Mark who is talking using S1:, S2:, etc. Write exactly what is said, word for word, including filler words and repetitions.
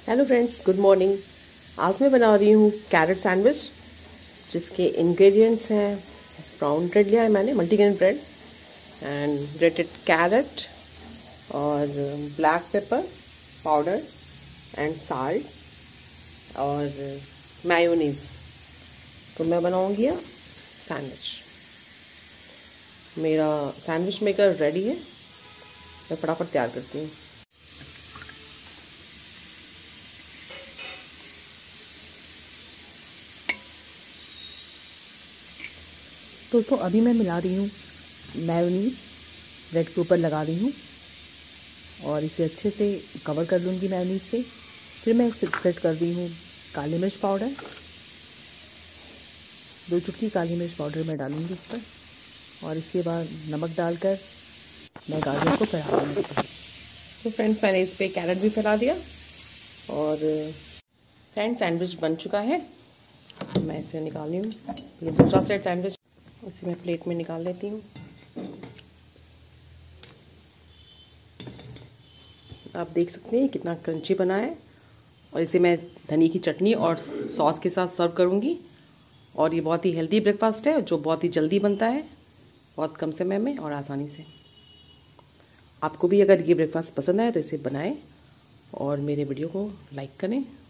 S1: Hello friends, good morning. आज मैं बना रही हूँ कैरेट सैंडविच, जिसके इंग्रेडिएंट्स हैं ब्राउन ब्रेड लिया है मैंने, multigrain bread, and grated carrot और black pepper powder and salt और मायोनीज। तो मैं बनाऊँगी अब सैंडविच। मेरा सैंडविच मेकर रेडी है, मैं फटाफट तैयार करती हूँ।
S2: दोस्तों अभी मैं मिला रही हूँ मेयोनीज, ब्रेड के ऊपर लगा रही हूँ और इसे अच्छे से कवर कर लूँगी मेयोनीज से। फिर मैं इसे स्प्रेड कर रही हूँ काली मिर्च पाउडर, दो चुटकी काली मिर्च पाउडर मैं डालूँगी इस पर, और इसके बाद नमक डालकर मैं गाजर को फैला दूँगी।
S1: तो फ्रेंड्स, मैंने इस पर कैरेट भी फैला दिया और फ्रेंड्स सैंडविच बन चुका है। मैं इसे निकाल रही हूँ। ये दूसरा सेट सैंडविच इसे मैं प्लेट में निकाल लेती हूँ। आप देख सकते हैं कितना क्रंची बना है, और इसे मैं धनिया की चटनी और सॉस के साथ सर्व करूँगी। और ये बहुत ही हेल्दी ब्रेकफास्ट है जो बहुत ही जल्दी बनता है, बहुत कम समय में और आसानी से। आपको भी अगर ये ब्रेकफास्ट पसंद आए तो इसे बनाएं और मेरे वीडियो को लाइक करें।